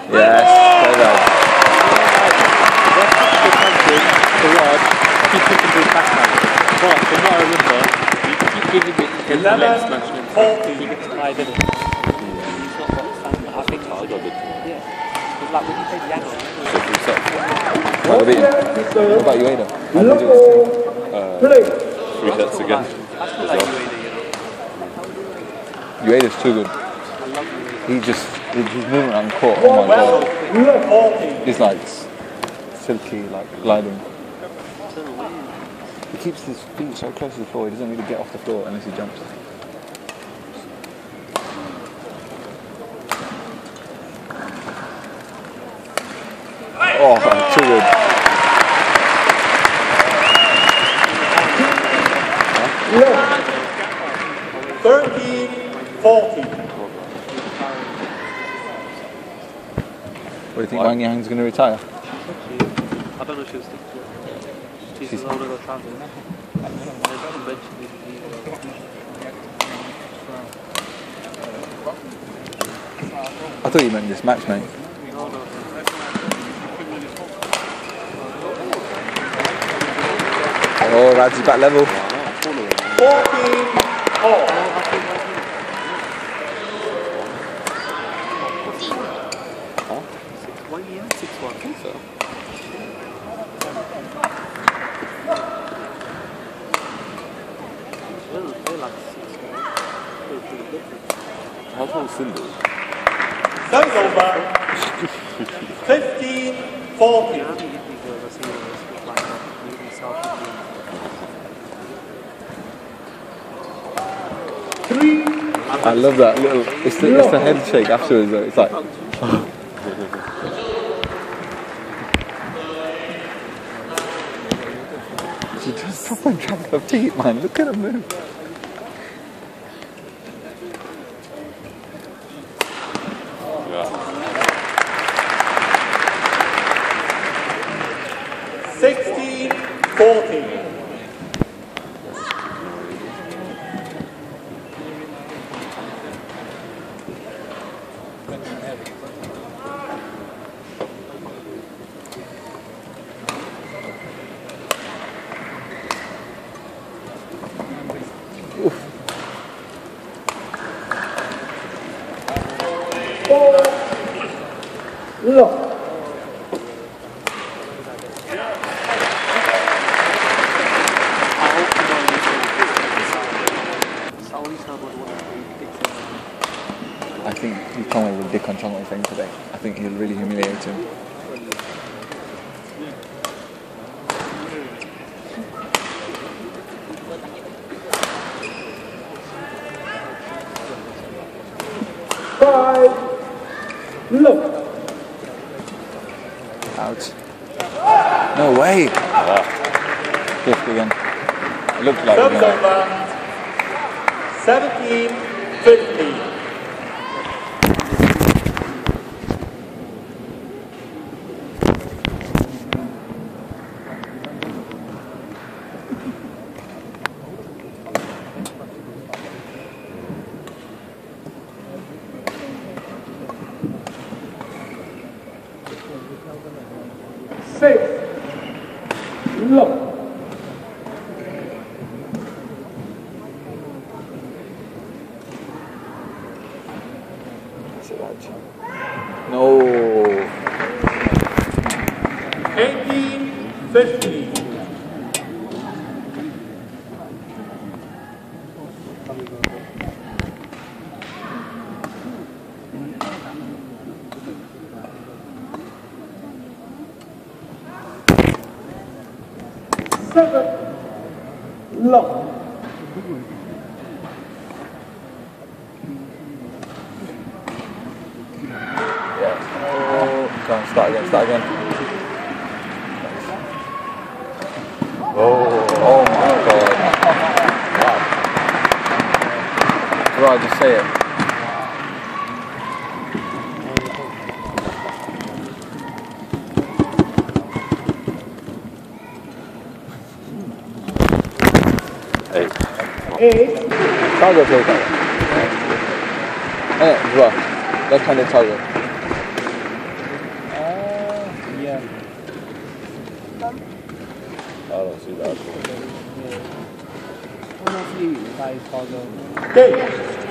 Yes, well done. He took him to his backhand. But from what I remember, you keep giving it his leg smash and he gets tired in it. He's not got stamina. I think I got it. Yeah. It's like when you play piano. What about you, Ada? How did you do it? 3 sets again. I feel like Ueda's too good. His movement on the court, oh my god. He's like silky, like gliding. He keeps his feet so close to the floor, he doesn't really get off the floor unless he jumps. Oh, too good. 13-40. What do you think Wang Yang's going to retire? I don't know if she'll stick to it. She's older than traveling. I thought you meant this match, mate. Oh, Rad's back level. 14-all. 6-1, I think so. How tall is Cindy? Time's over. 15-40. I love that little. It's the head shake afterwards. Though. It's like. She does proper drag her feet, man. Look at her move. Yeah. 16-14. Look. I think he told me with Dick on Chong thing today. I think he'll really humiliate him. Look. Out. No way. Fifth again. It looked like Time's over. 17-15. Look. No. 18-15. Look. Go on, start again. Oh my god. Wow. Right, just say it. Eight. Target play that. Right. Left-handed target. some? I don't see that. I don't know if you guys follow. Game.